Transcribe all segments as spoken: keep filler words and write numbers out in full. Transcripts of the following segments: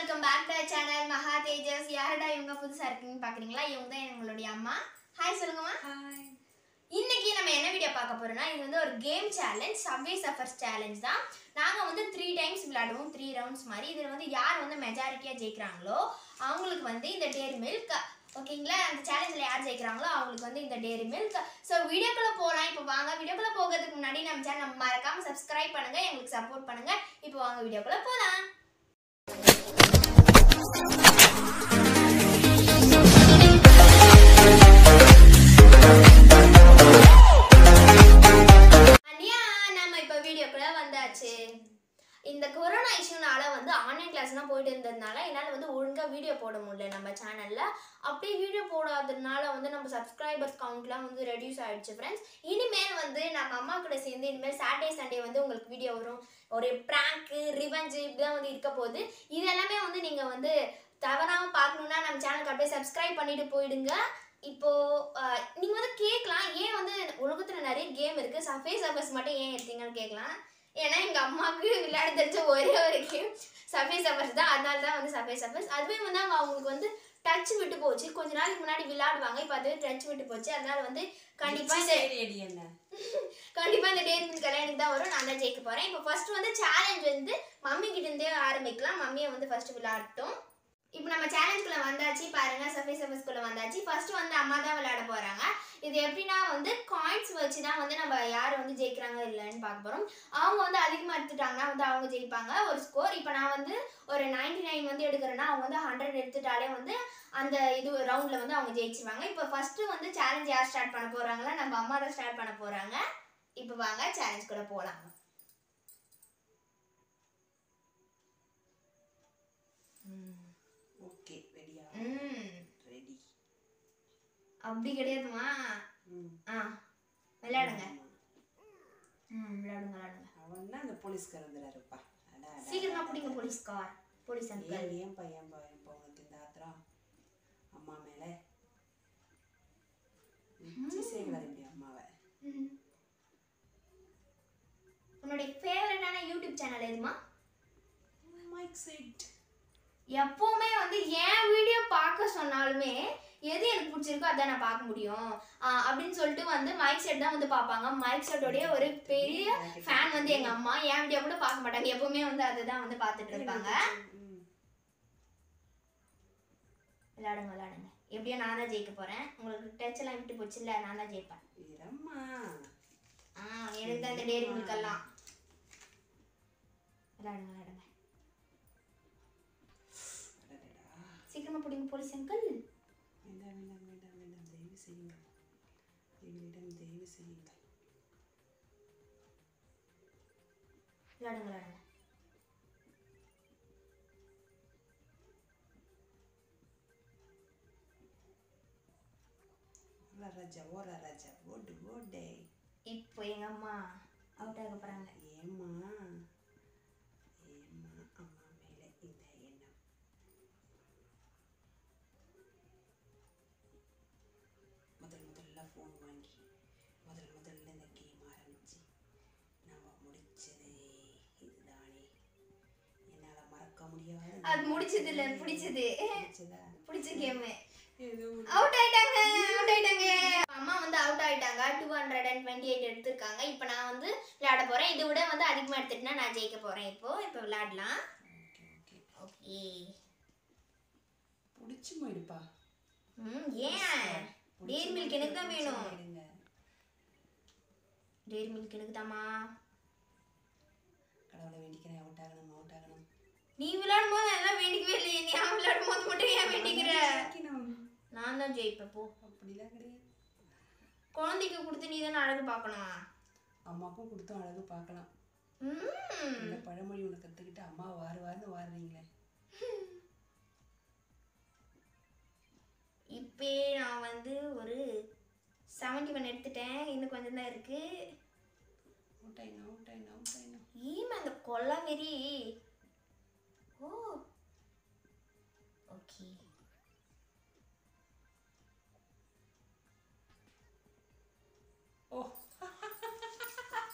welcome back to our channel Maha Tejas. யாரடா இவங்க புதுசா இருக்கீங்கன்னு பாக்குறீங்களா? இவங்க தான் எங்களுடைய அம்மா. ஹாய் சொல்லுங்கம்மா. ஹாய். இன்னைக்கு நம்ம என்ன வீடியோ பார்க்க போறோம்னா இது வந்து ஒரு game challenge, subway surfers challenge தான். நாங்க வந்து த்ரீ டைம்ஸ் விளையாடுவோம், த்ரீ ரவுண்ட்ஸ் மாதிரி. இதுல வந்து யார் வந்து மெஜாரிட்டியா ஜெயிக்கிறாங்களோ அவங்களுக்கு வந்து இந்த டேரி மில்க், ஓகேங்களா? அந்த சேலஞ்சில் யார் ஜெயிக்கிறாங்களோ அவங்களுக்கு வந்து இந்த டேரி மில்க். ஸோ வீடியோக்குள்ள போகலாம். இப்போ வாங்க, வீடியோக்குள்ள போகிறதுக்கு முன்னாடி நம்ம சேனல் மறக்காம சப்ஸ்கிரைப் பண்ணுங்க, எங்களுக்கு சப்போர்ட் பண்ணுங்க. இப்போ வாங்க வீடியோக்குள்ள போகலாம். இந்த கொரோனா இஷ்யூனால வந்து ஆன்லைன் கிளாஸ்லாம் போயிட்டு இருந்ததுனால என்னால் வந்து ஒழுங்காக வீடியோ போட முடியல நம்ம சேனலில். அப்படியே வீடியோ போடாததுனால வந்து நம்ம சப்ஸ்கிரைபர்ஸ் கவுண்ட்லாம் வந்து ரெடியூஸ் ஆகிடுச்சு ஃப்ரெண்ட்ஸ். இனிமேல் வந்து நம்ம அம்மா கூட சேர்ந்து இனிமேல் சாட்டர்டே சண்டே வந்து உங்களுக்கு வீடியோ வரும். ஒரு ப்ராங்க்கு, ரிவெஞ்சு இப்படிதான் வந்து இருக்க போகுது. இது எல்லாமே வந்து நீங்கள் வந்து தவறாமல் பார்க்கணுன்னா நம்ம சேனலுக்கு அப்படியே சப்ஸ்கிரைப் பண்ணிட்டு போயிடுங்க. இப்போது நீங்கள் வந்து கேட்கலாம், ஏன் வந்து உலகத்தில் நிறைய கேம் இருக்குது, சஃபே சஃபர்ஸ் மட்டும் ஏன் எடுத்தீங்கன்னு கேட்கலாம். ஏன்னா எங்கள் அம்மாவுக்கு விளையாட தெரிஞ்ச ஒரே ஒரு கேம் சஃபே சஃபர்ஸ் தான். அதனால தான் வந்து சஃபே சஃபர்ஸ். அதுவே வந்து அவங்க அவங்களுக்கு வந்து டச் விட்டு போச்சு. கொஞ்ச நாளைக்கு முன்னாடி விளையாடுவாங்க, இப்போ அதுவே டச் விட்டு போச்சு. அதனால வந்து கண்டிப்பாக இந்த கண்டிப்பாக இந்த டேரி மில்க் எல்லாம் எனக்கு தான் வரும். நான் தான் ஜெயிக்க போகிறேன். இப்போ ஃபர்ஸ்ட் வந்து சேலஞ்ச் வந்து மம்மி கிட்டேருந்தே ஆரம்பிக்கலாம். மம்மியை வந்து ஃபர்ஸ்ட் விளையாடட்டும். இப்போ நம்ம சேலஞ்சுக்குள்ள வந்தாச்சு பாருங்க, சஃபே சஃபர்ஸ்குள்ள வந்தாச்சு. ஃபர்ஸ்ட் வந்து அம்மா தான் விளையாட போறாங்க. இது எப்படின்னா வந்து காயின்ஸ் வச்சு தான் வந்து நம்ம யார் வந்து ஜெயிக்கிறாங்க இல்லைன்னு பார்க்க போறோம். அவங்க வந்து அதிகமாக எடுத்துட்டாங்கன்னா வந்து அவங்க ஜெயிப்பாங்க ஒரு ஸ்கோர். இப்போ நான் வந்து ஒரு நைன்டி நைன் வந்து எடுக்கிறேன்னா அவங்க வந்து ஹண்ட்ரட் எடுத்துட்டாலே வந்து அந்த இது ரவுண்ட்ல வந்து அவங்க ஜெயிச்சிருவாங்க. இப்போ ஃபர்ஸ்ட் வந்து சேலஞ்ச் யார் ஸ்டார்ட் பண்ண போறாங்களா? நம்ம அம்மா தான் ஸ்டார்ட் பண்ண போறாங்க. இப்போ வாங்க சேலஞ்ச் கூட போகலாம். ஓகே, ரெடியா? ம் ரெடி. அப்படி கிடையாதுமா. ஆ விளையாடுங்க. ம் விளையாடுங்க விளையாடுங்க. அவன்னா அந்த போலீஸ்கார் வந்துறாருப்பா. சீக்கிரமா பிடிங்க போலீஸ்கார். Police uncle. ஏன் பையன் பையன் போனது இந்த ஆத்திரம் அம்மா மேல நிச்சி சேகலாரி இப்படி அம்மாவை. உன்னுடைய ஃபேவரட்டான யூடியூப் சேனல் எதுமா? Mic set. எப்பவுமே வந்து என் வீடியோ பார்க்க சொன்னாலுமே எது எனக்கு பிடிச்சிருக்கோ அதான் நான் பார்க்க முடியும் அப்படின்னு சொல்லிட்டு வந்து மைக் செட் தான் வந்து பார்ப்பாங்க. மைக் செட்டோடைய ஒரு பெரிய ஃபேன் வந்து எங்க அம்மா. என் வீடியோ கூட பார்க்க மாட்டாங்க, எப்பவுமே வந்து அதுதான் வந்து பார்த்துட்டு இருப்பாங்க. விளையாடுங்க விளையாடுங்க. எப்படியோ நான் தான் ஜெயிக்க போறேன். உங்களுக்கு டச் எல்லாம் விட்டு போச்சு இல்ல, நான் தான் ஜெயிப்பேன். ஆ எனக்கு தான் இந்த டேரி மில்க் எல்லாம். விளையாடுங்க விளையாடுங்க. சீக்கிரமா பிடிங்க போலீஸ் அங்கிள். வேண்டாம் வேண்டாம் வேண்டாம் வேண்டாம், தயவு செய்யுங்கள், எங்களிடம் தயவு செய்யுங்கள். விளையாடுங்க விளையாடுங்க. ஓரா ராஜா ஓரா ராஜா ஓடு ஓடே. இப்போ எங்க அம்மா அவுட் ஆக போறாங்க. ஏம்மா ஏம்மா அம்மா மேல இந்த எண்ணம். முதல் முதல்ல ஃபோன் வாங்கி முதல் முதல்ல இந்த கேம் ஆரம்பிச்சு நம்ம முடிச்சது இதுதானே, என்னால் மறக்க முடியாது. அது முடிச்சது இல்ல, பிடிச்சது. முடிச்சதா? பிடிச்ச கேம். ஏதோ அவுட் ஆயிட்டாங்க அவுட் ஆயிட்டாங்க. அம்மா வந்து அவுட் ஆயிட்டாங்க. Two hundred and twenty eight எடுத்திருக்காங்க. இப்போ நான் வந்து விளையாட போறேன். இதை விட வந்து அதிகமாக எடுத்துட்டுனா நான் ஜெயிக்க போறேன். இப்போ இப்போ விளையாடலாம். Okay okay okay. பிடிச்சி போயிடுப்பா. ம் ஏன்? டேரி மில்க் எனக்கு தான் வேணும். டேரி மில்க் எனக்கு தாமா. கடவுளை வேண்டிக்கிறேன், அவுட் ஆகணும் அவுட் ஆகணும். நீ விளையாடும் போது எல்லாம் வேண்டிக்கவே இல்லையே, நீ அவன் விளையாடும் போது மட்டும் ஏன் வேண்டிக்கிற? நான் தான் ஜெயிப்பேன் போ. அப்படிலாம் கிடையாது. குழந்தைக்கு கொடுத்து நீ தானே அழகு பார்க்கணும். அம்மாக்கும் கொடுத்தும் அழகு பார்க்கலாம். ம் இந்த பழமொழி உனக்கு கற்றுக்கிட்டு அம்மா வாரு வாருன்னு வாருறீங்களே. இப்போ நான் வந்து ஒரு செவன்டி ஒன் எடுத்துட்டேன். இன்னும் கொஞ்சம் தான் இருக்கு. அவுட் ஆயிடும் அவுட் ஆயிடும் அவுட் ஆயிடும். ஈமா அந்த கொல்லவெறி. ஓ ஓகே. ஓ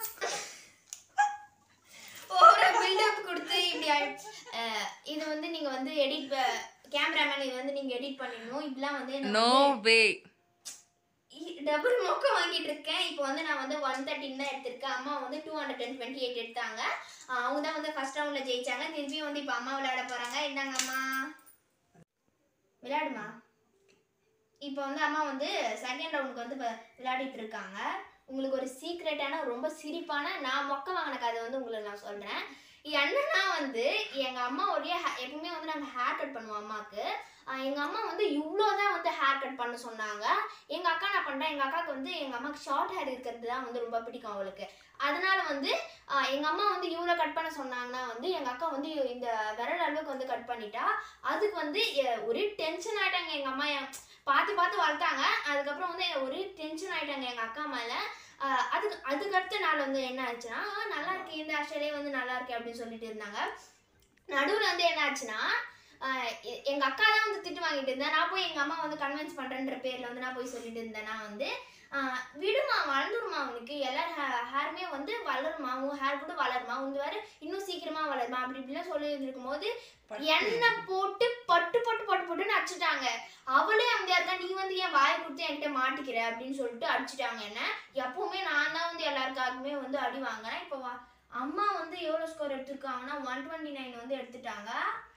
ஓவரா பில்டப் கொடுத்து இப்படி இது வந்து நீங்க வந்து எடிட் கேமராமேன் இது வந்து நீங்க எடிட் பண்ணிடணும். இப்படிலாம் வந்து நோ வே டபுள் மொக்க வாங்கிட்டு இருக்கேன். இப்போ வந்து நான் வந்து ஒன் தேர்ட்டின் தான் எடுத்திருக்கேன். அம்மா வந்து two hundred and twenty eight எடுத்தாங்க. அவங்க தான் வந்து ஃபர்ஸ்ட் ரவுண்ட்ல ஜெயிச்சாங்க. திருப்பி வந்து இப்போ அம்மா விளையாட போறாங்க. என்னங்க அம்மா விளையாடுமா. இப்போ வந்து அம்மா வந்து செகண்ட் ரவுண்டுக்கு வந்து விளையாடிட்டு இருக்காங்க. உங்களுக்கு ஒரு சீக்ரெட்டான ரொம்ப சிரிப்பான நான் மொக்க வாங்கின கதை வந்து உங்களுக்கு நான் சொல்றேன். என்னன்னா வந்து எங்க அம்மாவுடைய எப்பவுமே வந்து நாங்கள் ஹேர் கட் பண்ணுவோம் அம்மாவுக்கு. எங்க அம்மா வந்து இவ்வளோதான் வந்து ஹேர் கட் பண்ண சொன்னாங்க. எங்க அக்கா என்ன பண்றேன், எங்க அக்காவுக்கு வந்து எங்க அம்மாவுக்கு ஷார்ட் ஹேர் இருக்கிறது தான் வந்து ரொம்ப பிடிக்கும் அவளுக்கு. அதனால வந்து எங்க அம்மா வந்து இவ்வளோ கட் பண்ண சொன்னாங்கன்னா வந்து எங்க அக்கா வந்து இந்த விரல் அளவுக்கு வந்து கட் பண்ணிட்டா. அதுக்கு வந்து ஒரே டென்ஷன் ஆயிட்டாங்க எங்க அம்மா. பார்த்து பார்த்து வளர்த்தாங்க. அதுக்கப்புறம் வந்து ஒரே டென்ஷன் ஆயிட்டாங்க எங்க அக்கா மேல. அதுக்கு அதுக்கு அடுத்த நாள் வந்து என்ன ஆச்சுன்னா, நல்லா இருக்கு இந்த ஆஸ்திரேலியா வந்து நல்லா இருக்கு அப்படின்னு சொல்லிட்டு இருந்தாங்க. நடுவில் வந்து என்ன ஆச்சுன்னா, எங்க அக்கா தான் வந்து திட்டு வாங்கிட்டு இருந்தேன். நான் போய் எங்க அம்மா வந்து கன்வின்ஸ் பண்றேன்ற பேர்ல வந்து நான் போய் சொல்லிட்டு இருந்தேன். நான் வந்து விடுமா வளர்ந்துருமா, அவனுக்கு எல்லா ஹேருமே வந்து வளருமா, உன் ஹேர் கூட வளருமா, உங்க வேற இன்னும் சீக்கிரமா வளருமா அப்படி இப்படிலாம் சொல்லி இருக்கும் போது எண்ணெய் போட்டு பட்டு பட்டு பட்டு பட்டுன்னு அடிச்சுட்டாங்க. அவளே அங்கே இருக்கா, நீ வந்து ஏன் வாயை கொடுத்து என்கிட்ட மாட்டிக்கிற அப்படின்னு சொல்லிட்டு அடிச்சுட்டாங்க என்ன. எப்பவுமே நான் தான் வந்து எல்லாருக்காகவுமே வந்து அடி வாங்கினேன். இப்போ அம்மா வந்து எவ்வளோ ஸ்கோர் எடுத்துருக்காங்கன்னா ஒன் டுவெண்ட்டி நைன் வந்து எடுத்துட்டாங்க.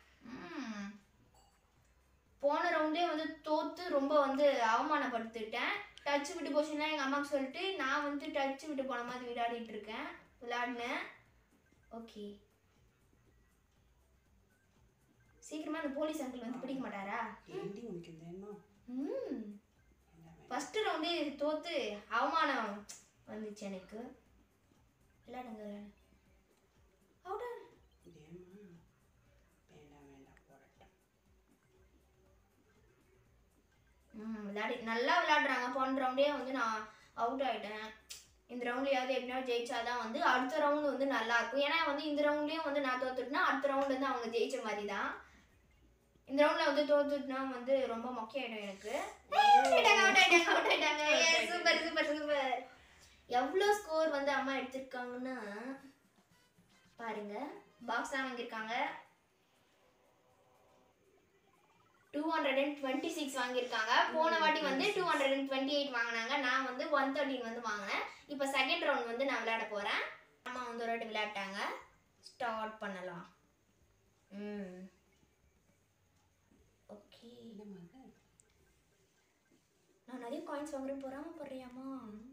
போன ரவுண்டே வந்து தோத்து ரொம்ப வந்து அவமானப்படுத்திட்டேன். டச் விட்டு போச்சுன்னா எங்கள் அம்மாவுக்கு சொல்லிட்டு நான் வந்து டச் விட்டு போன மாதிரி விளையாடிட்டு இருக்கேன் விளையாடினேன். ஓகே சீக்கிரமா அந்த போலீஸ் அங்கிள் வந்து பிடிக்க மாட்டாரா? ம் ஃபர்ஸ்ட் ரவுண்டே தோத்து அவமானம் வந்துச்சு எனக்கு. விளையாடுங்க அவுடா. ம் விளையாடி நல்லா விளையாடுறாங்க. போன ரவுண்டே வந்து நான் அவுட் ஆகிட்டேன். இந்த ரவுண்ட்லையாவது எப்படின்னா ஜெயிச்சாதான் வந்து அடுத்த ரவுண்டு வந்து நல்லா இருக்கும். ஏன்னா வந்து இந்த ரவுண்ட்லேயும் வந்து நான் தோத்துட்டுனா அடுத்த ரவுண்டு வந்து அவங்க ஜெயிச்ச மாதிரி தான். இந்த ரவுண்டில் வந்து தோத்துட்டுனா வந்து ரொம்ப மொக்கையாயிடும் எனக்கு. Super super super. எவ்வளோ ஸ்கோர் வந்து அம்மா எடுத்திருக்காங்கன்னா பாருங்க. பாக்ஸ் தான் வாங்கியிருக்காங்க. Two hundred and twenty six வாங்கியிருக்காங்க. போன வாட்டி வந்து two hundred and twenty eight வாங்கினாங்க. நான் வந்து ஒன் தேர்ட்டின் வந்து வாங்கினேன். இப்போ செகண்ட் ரவுண்ட் வந்து நான் விளையாட போகிறேன். அம்மா வந்து ஒரு வாட்டி விளையாட்டாங்க. ஸ்டார்ட் பண்ணலாம். ம் ஓகே நான் நிறைய காயின்ஸ் வாங்குறேன். போறாம போடுறியாமா?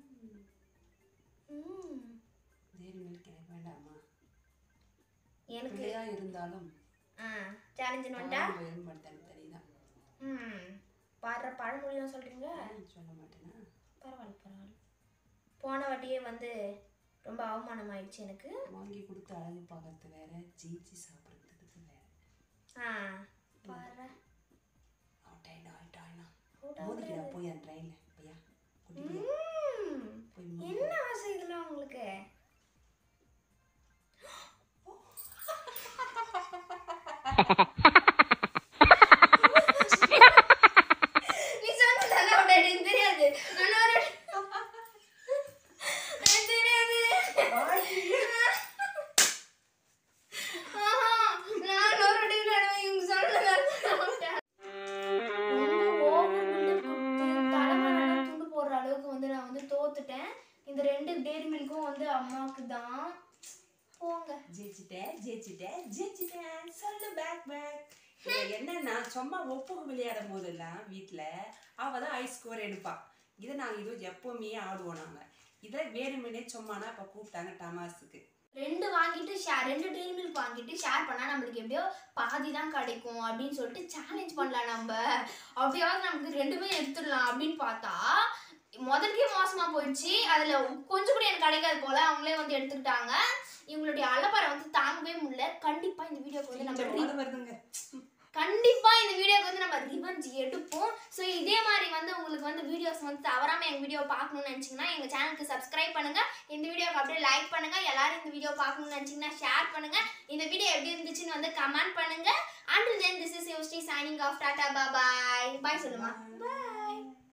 ம் வேண்டாமா எனக்கு இருந்தாலும் ஆ சேலஞ்ச் வந்துட்டா தெரியுதா? ம் பாடுற பழமொழியெல்லாம் சொல்கிறீங்க? சொல்ல மாட்டேனா? பரவாயில்ல பரவாயில்ல. போன வாட்டியே வந்து ரொம்ப அவமானம் ஆயிடுச்சு எனக்கு. வாங்கி கொடுத்து அழகு பார்க்கறது வேற, ஜீச்சி சாப்பிட்றதுக்கு வேற. ஆ பாடுற அவுட்டாயிடா அவுட்டாயிடா மோதிக்கிறா போய் அந்த ட்ரெயினில் பையா. என்ன ஆசை இதெல்லாம் உங்களுக்கு? நீ சொன்னதால அவட எனக்கு தெரியாது. நான் ஒரு தெரியாது. ஆஹா நான் ஒரு டிவில இவங்க சொன்னதால தலைமறைலாம் துண்டு போடுற அளவுக்கு வந்து நான் வந்து தோத்துட்டேன். இந்த ரெண்டு டேரி மில்க்கும் வந்து அம்மாவுக்கு தான். போங்க ஜெயிச்சிட்டேன் ஜெயிச்சிட்டேன் ஜெயிச்சிட்டேன் சொல்லு பேக் பேக். என்னன்னா சும்மா ஒப்புக்கு விளையாடும் போதெல்லாம் வீட்டில் அவள் தான் ஹை ஸ்கோர் எடுப்பாள். இதை நாங்கள் இது எப்போவுமே ஆடுவோம். நாங்கள் இதை வேணுமெனே சும்மானா இப்போ கூப்பிட்டாங்க டமாஸுக்கு. ரெண்டு வாங்கிட்டு ஷேர் ரெண்டு டெய்லி மில்க் வாங்கிட்டு ஷேர் பண்ணால் நம்மளுக்கு எப்படியோ பாதி தான் கிடைக்கும் அப்படின்னு சொல்லிட்டு சேலஞ்ச் பண்ணலாம். நம்ம அப்படியாவது நமக்கு ரெண்டுமே எடுத்துடலாம் அப்படின்னு பார்த்தா முதலுக்கே மோசமாக போயிடுச்சு. அதில் கொஞ்சம் கூட எனக்கு கிடைக்காது போல். அவங்களே வந்து எடுத்துக்கிட்டாங்க. இவங்களுடைய அலப்பறை வந்து தாங்கவே முடியல. கண்டிப்பாக இந்த வீடியோக்கு வந்து நம்ம வருதுங்க கண்டிப்பாக இந்த வீடியோக்கு வந்து நம்ம ரிவெஞ்ச் எடுப்போம். ஸோ இதே மாதிரி வந்து உங்களுக்கு வந்து வீடியோஸ் வந்து தவறாமல் எங்கள் வீடியோ பார்க்கணும்னு நினச்சிங்கன்னா எங்கள் சேனலுக்கு சப்ஸ்கிரைப் பண்ணுங்கள். இந்த வீடியோக்கு அப்படியே லைக் பண்ணுங்கள். எல்லாரும் இந்த வீடியோ பார்க்கணும்னு நினச்சிங்கன்னா ஷேர் பண்ணுங்கள். இந்த வீடியோ எப்படி இருந்துச்சுன்னு வந்து கமெண்ட் பண்ணுங்கள். Until then, this is Yoshri signing off. Tata, bye bye. Bye சொல்லுமா. Bye.